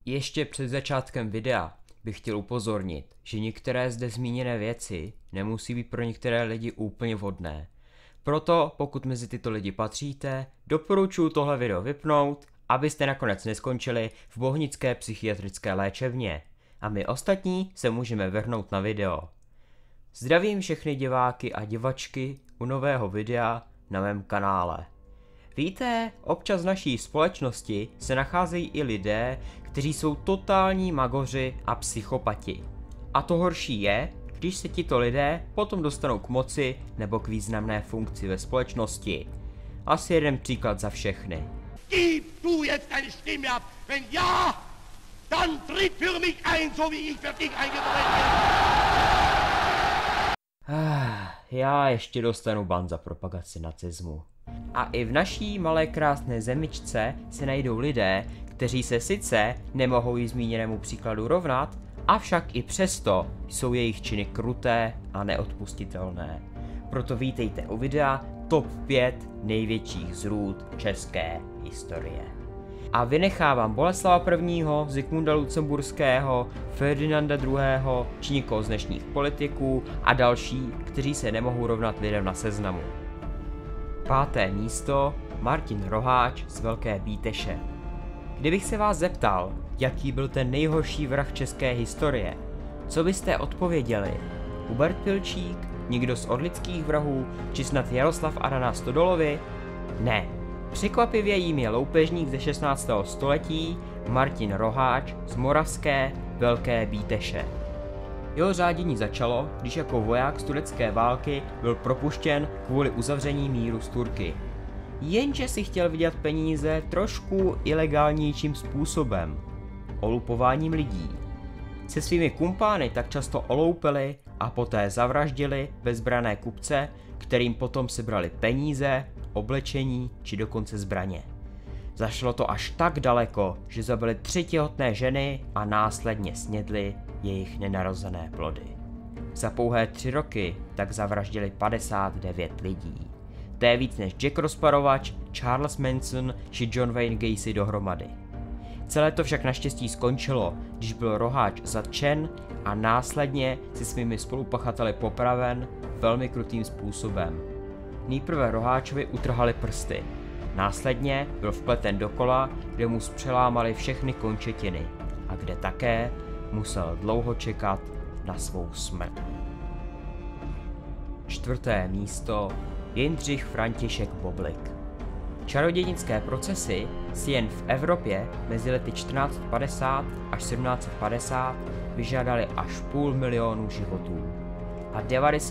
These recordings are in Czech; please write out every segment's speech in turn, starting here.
Ještě před začátkem videa bych chtěl upozornit, že některé zde zmíněné věci nemusí být pro některé lidi úplně vhodné. Proto, pokud mezi tyto lidi patříte, doporučuji tohle video vypnout, abyste nakonec neskončili v bohnické psychiatrické léčebně. A my ostatní se můžeme vrhnout na video. Zdravím všechny diváky a divačky u nového videa na mém kanále. Víte, občas v naší společnosti se nacházejí i lidé, kteří jsou totální magoři a psychopati. A to horší je, když se tito lidé potom dostanou k moci nebo k významné funkci ve společnosti. Asi jeden příklad za všechny. Gib du jetzt deine Stimme ab. Wenn ja, dann tritt für mich ein, so wie ich für dich eingetreten bin. Já ještě dostanu ban za propagaci nacismu. A i v naší malé krásné zemičce se najdou lidé, kteří se sice nemohou jí zmíněnému příkladu rovnat, avšak i přesto jsou jejich činy kruté a neodpustitelné. Proto vítejte u videa TOP 5 největších zrůd české historie. A vynechávám Boleslava I., Zikmunda Lucemburského, Ferdinanda II. Či někoho z dnešních politiků a další, kteří se nemohou rovnat lidem na seznamu. 5. místo Martin Roháč z Velké Bíteše. Kdybych se vás zeptal, jaký byl ten nejhorší vrah české historie, co byste odpověděli? Hubert Pilčík, někdo z orlických vrahů, či snad Jaroslav Ara na Stodolovi? Ne. Překvapivě jím je loupežník ze 16. století Martin Roháč z moravské Velké Bíteše. Jeho řádění začalo, když jako voják z turecké války byl propuštěn kvůli uzavření míru s Turky. Jenže si chtěl vydělat peníze trošku ilegálnějším způsobem – olupováním lidí. Se svými kumpány tak často oloupili a poté zavraždili bezbrané kupce, kterým potom sebrali peníze, oblečení či dokonce zbraně. Zašlo to až tak daleko, že zabili 3 těhotné ženy a následně snědli jejich nenarozené plody. Za pouhé 3 roky tak zavraždili 59 lidí. To je víc než Jack Rozparovač, Charles Manson či John Wayne Gacy dohromady. Celé to však naštěstí skončilo, když byl Roháč zatčen a následně si svými spolupachateli popraven velmi krutým způsobem. Nejprve Roháčovi utrhali prsty. Následně byl vpleten do kola, kde mu zpřelámali všechny končetiny a kde také musel dlouho čekat na svou smrt. 4. místo Jindřich František Boblik. Čarodějnické procesy si jen v Evropě mezi lety 1450 až 1750 vyžádali až 500 000 životů. A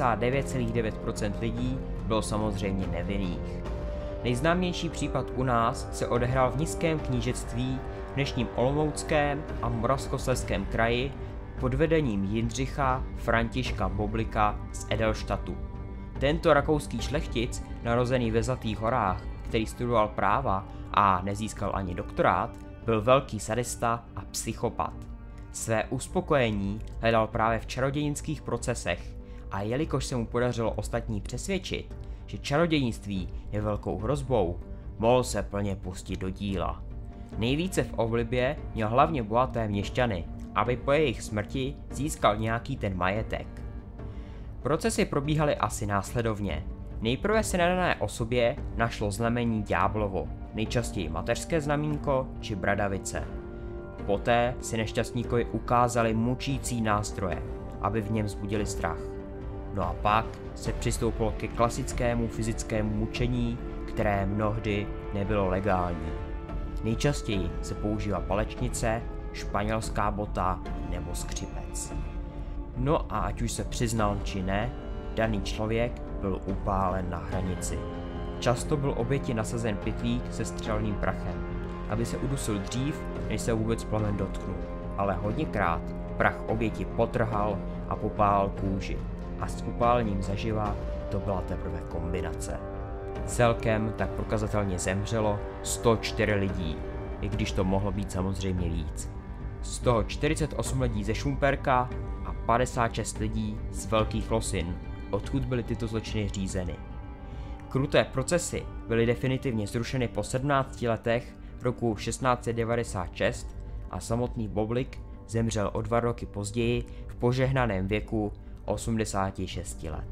99,9% lidí bylo samozřejmě nevinných. Nejznámější případ u nás se odehrál v Nižském knížectví v dnešním Olomouckém a Moravskoslezském kraji pod vedením Jindřicha Františka Boblika z Edelštatu. Tento rakouský šlechtic, narozený ve Zlatých horách, který studoval práva a nezískal ani doktorát, byl velký sadista a psychopat. Své uspokojení hledal právě v čarodějnických procesech a jelikož se mu podařilo ostatní přesvědčit, že čarodějnictví je velkou hrozbou, mohl se plně pustit do díla. Nejvíce v oblibě měl hlavně bohaté měšťany, aby po jejich smrti získal nějaký ten majetek. Procesy probíhaly asi následovně. Nejprve se na dané osobě našlo znamení ďáblovo, nejčastěji mateřské znamínko či bradavice. Poté si nešťastníkovi ukázali mučící nástroje, aby v něm vzbudili strach. No a pak se přistoupilo ke klasickému fyzickému mučení, které mnohdy nebylo legální. Nejčastěji se používá palečnice, španělská bota nebo skřipec. No a ať už se přiznal či ne, daný člověk byl upálen na hranici. Často byl oběti nasazen pytlík se střelným prachem, aby se udusil dřív, než se vůbec plamen dotknul. Ale hodněkrát prach oběti potrhal a popálil kůži. A s upálením zaživa to byla teprve kombinace. Celkem tak prokazatelně zemřelo 104 lidí, i když to mohlo být samozřejmě víc. Z toho 48 lidí ze Šumperka a 56 lidí z Velkých Losin, odkud byly tyto zločiny řízeny. Kruté procesy byly definitivně zrušeny po 17 letech roku 1696 a samotný Boblik zemřel o 2 roky později v požehnaném věku 86 let.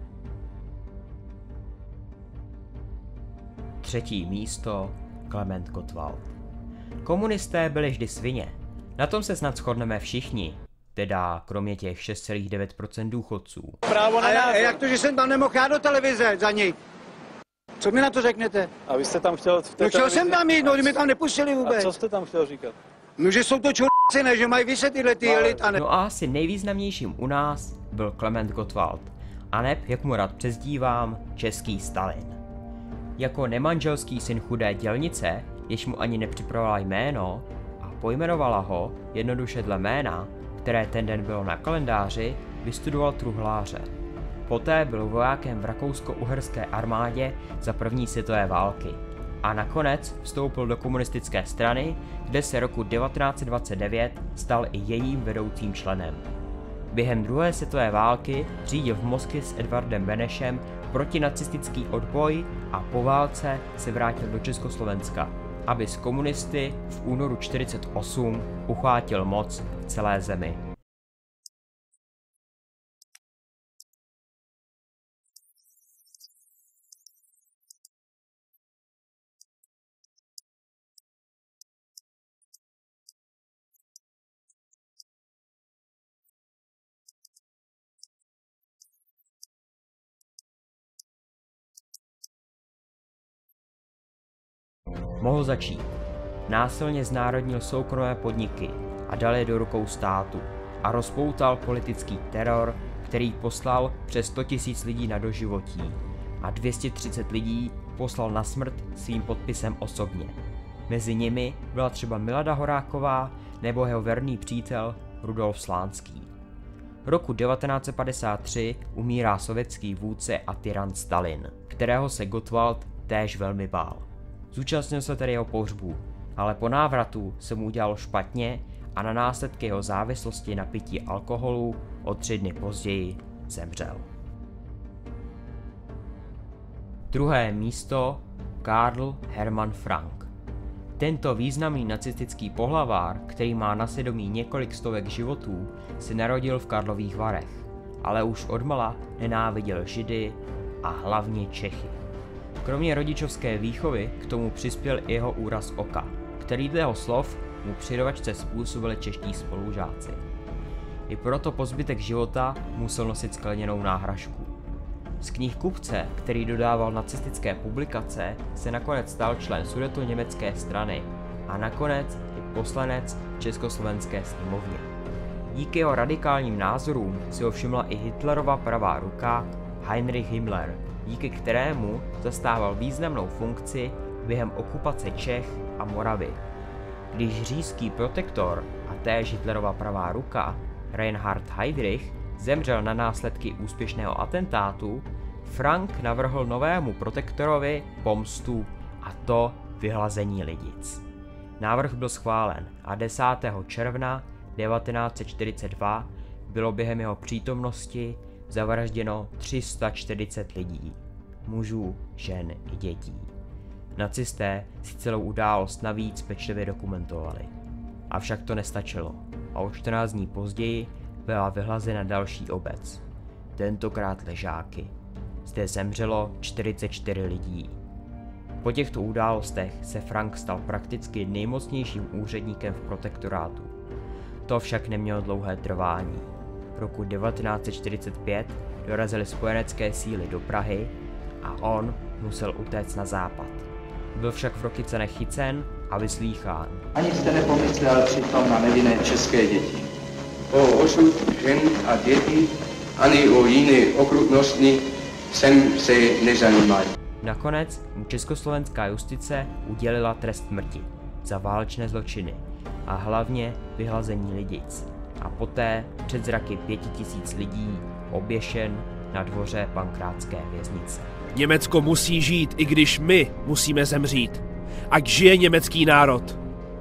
3. místo Klement Gottwald. Komunisté byli vždy svině. Na tom se snad shodneme všichni, teda kromě těch 6,9% důchodců. A jak to, že jsem tam nemohl jít do televize za něj? Co mi na to řeknete? A vy jste tam chtěl v té No chtěl jsem tam jít, no, mě tam nepustili vůbec. A co jste tam chtěl říkat? No, že jsou to čurci, ne, že mají vyset tyhle ty elit a ne. No a asi nejvýznamnějším u nás byl Klement Gottwald, aneb, jak mu rád přezdívám, český Stalin. Jako nemanželský syn chudé dělnice, jež mu ani nepřipravovala jméno a pojmenovala ho jednoduše dle jména, které ten den bylo na kalendáři, vystudoval truhláře. Poté byl vojákem v rakousko-uherské armádě za první světové války a nakonec vstoupil do komunistické strany, kde se roku 1929 stal i jejím vedoucím členem. Během druhé světové války řídil v Moskvě s Edvardem Benešem protinacistický odboj a po válce se vrátil do Československa, aby s komunisty v únoru 1948 uchvátil moc v celé zemi. Mohl začít. Násilně znárodnil soukromé podniky a dal je do rukou státu a rozpoutal politický teror, který poslal přes 100 000 lidí na doživotí a 230 lidí poslal na smrt svým podpisem osobně. Mezi nimi byla třeba Milada Horáková nebo jeho verný přítel Rudolf Slánský. Roku 1953 umírá sovětský vůdce a tyran Stalin, kterého se Gottwald též velmi bál. Zúčastnil se tedy jeho pohřbu, ale po návratu se mu udělalo špatně a na následky jeho závislosti na pití alkoholu o 3 dny později zemřel. 2. místo Karl Hermann Frank. Tento významný nacistický pohlavár, který má na svědomí několik stovek životů, se narodil v Karlových Varech, ale už odmala nenáviděl Židy a hlavně Čechy. Kromě rodičovské výchovy k tomu přispěl i jeho úraz oka, který dle jeho slov mu při rovačce způsobili čeští spolužáci. I proto po zbytek života musel nosit skleněnou náhražku. Z knihkupce, který dodával nacistické publikace, se nakonec stal člen sudetoněmecké strany a nakonec i poslanec Československé sněmovně. Díky jeho radikálním názorům si ho všimla i Hitlerova pravá ruka Heinrich Himmler, díky kterému zastával významnou funkci během okupace Čech a Moravy. Když říšský protektor a též Hitlerova pravá ruka Reinhard Heydrich zemřel na následky úspěšného atentátu, Frank navrhl novému protektorovi pomstu, a to vyhlazení Lidic. Návrh byl schválen a 10. června 1942 bylo během jeho přítomnosti zavražděno 340 lidí, mužů, žen i dětí. Nacisté si celou událost navíc pečlivě dokumentovali. Avšak to nestačilo a o 14 dní později byla vyhlazena další obec, tentokrát Ležáky. Zde zemřelo 44 lidí. Po těchto událostech se Frank stal prakticky nejmocnějším úředníkem v protektorátu. To však nemělo dlouhé trvání. Roku 1945 dorazily spojenecké síly do Prahy a on musel utéct na západ. Byl však v Rokycanech chycen a vyslýchán. Ani jste nepomyslel přitom na nevinné české děti. O osud žen a dětí, ani o jiné okrutnosti jsem se nezajímal. Nakonec mu československá justice udělila trest smrti za válečné zločiny a hlavně vyhlazení Lidic a poté před zraky 5000 lidí oběšen na dvoře Pankrátské věznice. Německo musí žít, i když my musíme zemřít. Ať žije německý národ!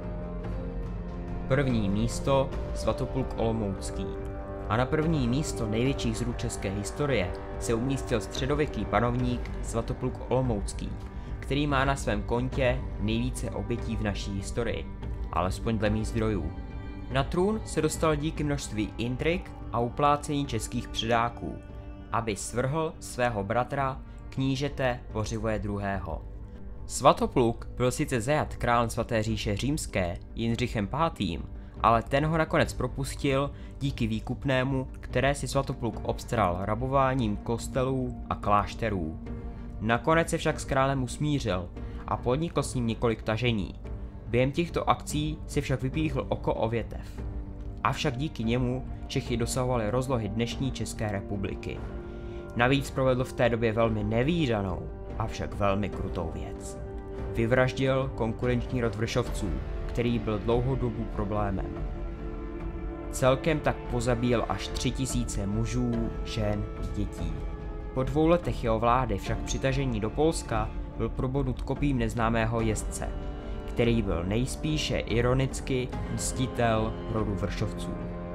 1. místo Svatopluk Olomoucký. A na 1. místo největších zrůd české historie se umístil středověký panovník Svatopluk Olomoucký, který má na svém kontě nejvíce obětí v naší historii. alespoň dle mých zdrojů. Na trůn se dostal díky množství intrik a uplácení českých předáků, aby svrhl svého bratra knížete Bořivoje II. Svatopluk byl sice zajat králem Svaté říše římské Jindřichem V., ale ten ho nakonec propustil díky výkupnému, které si Svatopluk obstaral rabováním kostelů a klášterů. Nakonec se však s králem usmířil a podnikl s ním několik tažení. Během těchto akcí si však vypíchl oko o větev. Avšak díky němu Čechy dosahovaly rozlohy dnešní České republiky. Navíc provedl v té době velmi nevídanou, avšak velmi krutou věc. Vyvraždil konkurenční rod Vršovců, který byl dlouhou dobu problémem. Celkem tak pozabíjel až 3000 mužů, žen i dětí. Po 2 letech jeho vlády však přitažení do Polska byl probodnut kopím neznámého jezdce, který byl nejspíše ironicky mstitel rodu Vršovců.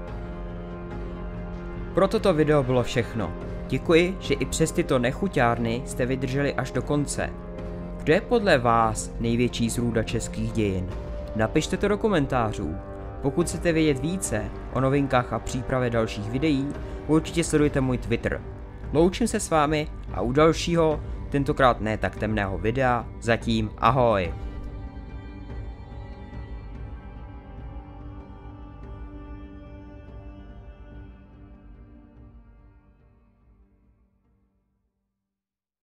Pro toto video bylo všechno. Děkuji, že i přes tyto nechuťárny jste vydrželi až do konce. Kdo je podle vás největší zrůda českých dějin? Napište to do komentářů. Pokud chcete vědět více o novinkách a přípravě dalších videí, určitě sledujte můj Twitter. Loučím se s vámi a u dalšího, tentokrát ne tak temného videa, zatím ahoj.